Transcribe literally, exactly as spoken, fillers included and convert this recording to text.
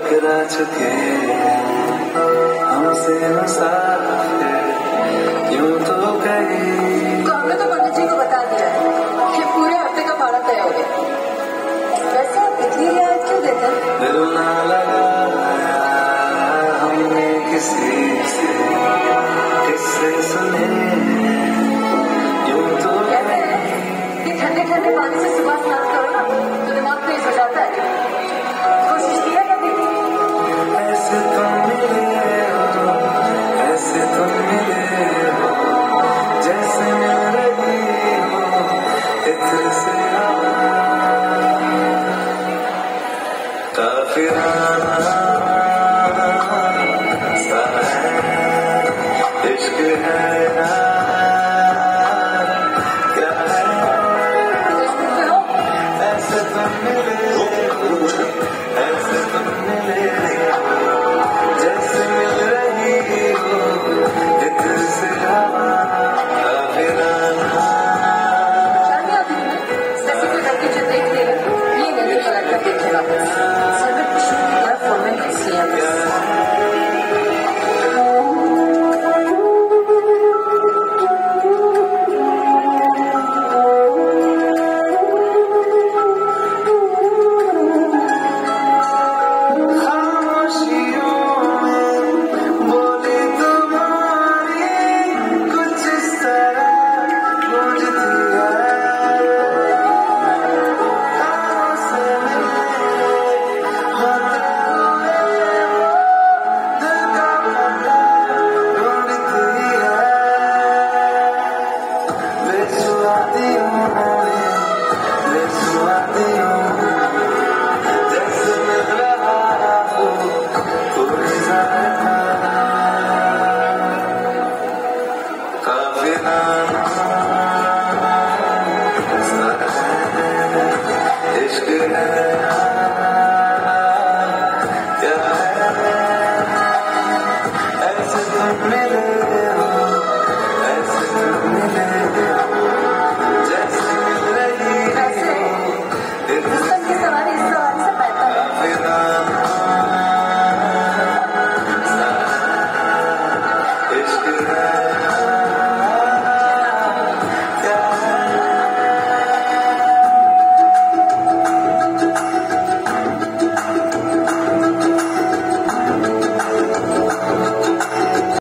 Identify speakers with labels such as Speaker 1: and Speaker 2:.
Speaker 1: टकरा चुके हमसे मुसाफिर यूं तो कहीं।
Speaker 2: तो हमने तो पंडित जी को बता दिया है कि पूरे हफ्ते का भाड़ा तय हो गया। वैसे आप इतनी रियायत क्यों देते हैं?
Speaker 1: दिल ना लगाया हमने किसी से, किससे सुने यूं तो
Speaker 2: कहते हैं कि ठंडे ठंडे पानी से सुबह स्नान करो ना तो दिमाग तेज हो जाता है। कोशिश किया कभी?
Speaker 1: ऐसे तुम मिले हो, ऐसे तुम मिले हो, जैसे मिल रही हो इत्र से हवा। काफिराना सा है इश्क है यार, क्या है ऐसे तुम मिले हो, ऐसे तुम मिले हो, जैसे मिल रही हो इत्र से हवा। काफिराना
Speaker 2: शादी आती है जैसे कोई लड़की जो देख लेगा ये नहीं पता देखेगा।